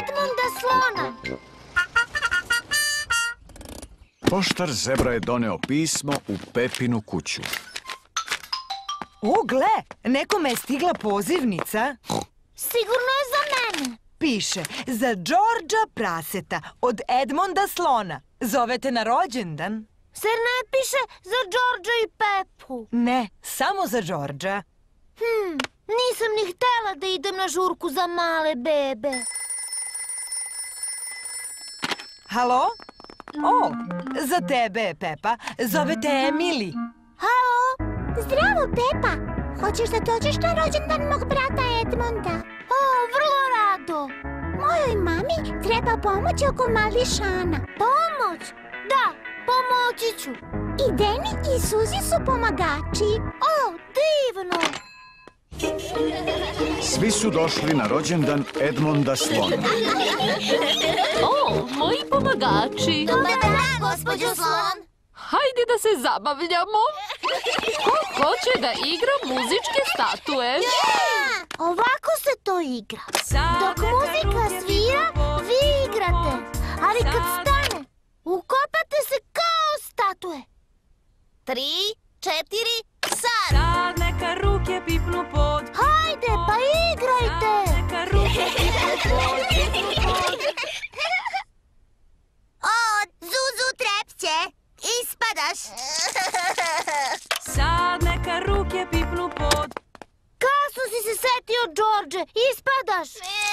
Edmunda slona. Poštar Zebra je doneo pismo u Pepinu kuću. O, gle, nekome je stigla pozivnica. Sigurno je za mene. Piše, za Đorđa Praseta od Edmunda slona. Zovete na rođendan? Zar ne piše za Đorđa i Pepu? Ne, samo za Đorđa. Nisam ni htela da idem na žurku za male bebe. Halo? O, za tebe, Pepa. Zovete Emili. Halo? Zdravo, Pepa. Hoćeš da dođeš na rođendan mog brata Edmunda? O, vrlo rado. Mojoj mami treba pomoć oko mališana. Pomoć? Da, pomoći ću. I Deni i Suzi su pomagači. O, divno. Svi su došli na rođendan Edmunda slona. O, moji pomagači. Dobar dan, gospođo slon. Hajde da se zabavljamo. Ko hoće da igra muzičke statue? Ovako se to igra. Dok muzika svira, vi igrate. Ali kad stane, ukopate se kao statue. 3, 4, sad! Sad neka ruke pipnu pod. Hajde, pa igrajte! Neka ruke pipnu pod. O, Zuzu Trepće, ispadaš! Sad neka ruke pipnu pod. Kasno si se setio, Đorđe, ispadaš!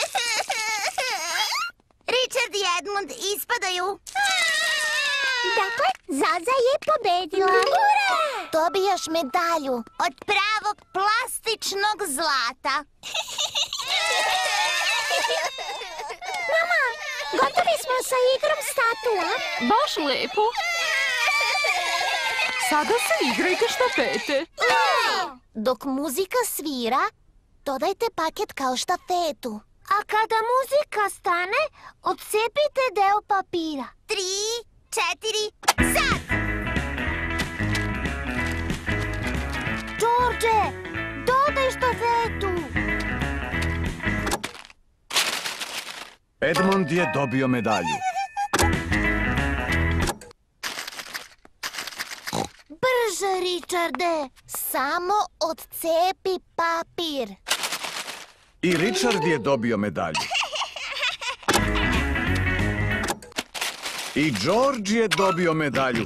Richard i Edmund ispadaju. Dakle, Zaza je pobedila. Dobijaš medalju. Od pravog plastičnog zlata. Mama, gotovi smo sa igrom statua. Baš lepo. Sada se igrajte štafete. Dok muzika svira, dodajte paket kao štafetu. A kada muzika stane, odcepite deo papira. 3, 4, sad! Đorđe, dodaj štafetu. Edmund je dobio medalju. Brže, Richarde. Samo odcepi papir. I Richard je dobio medalju. I George je dobio medalju.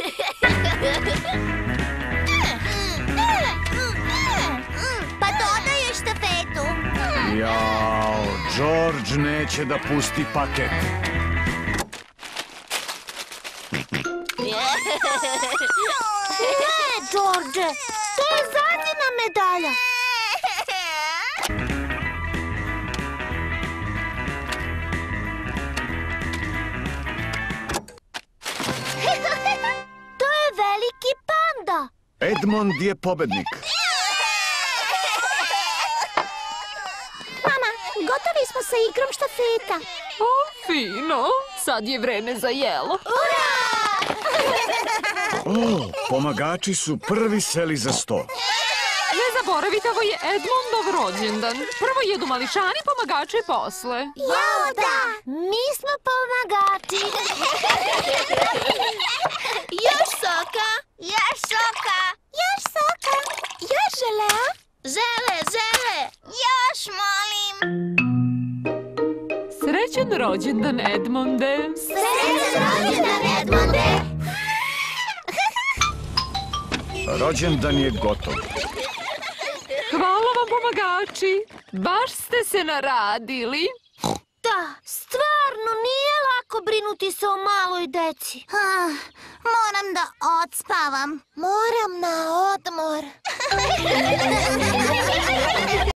Pa dodaj štafetu. Jao, George neće da pusti paket. Ne, Đorđe, to je Zazina medalja. To je veliki panda. Edmund je pobednik. Mama, gotovi smo sa igrom štafeta. O, fino. Sad je vreme za jelo. O, pomagači su prvi seli za sto. Ne zaboravite, ovo je Edmundov rođendan. Prvo jedu mališani, pomagači posle. Jao, da. Mi smo pomagači. Još soka. Još soka. Još soka. Još želea. Žele. Još molim. Srećan rođendan, Edmunde. Srećan rođendan, Edmunde. Rođendan je gotov. Hvala vam, pomagači. Baš ste se naradili. Da, stvarno nije lako brinuti se o maloj deci. Moram da odspavam. Moram na odmor.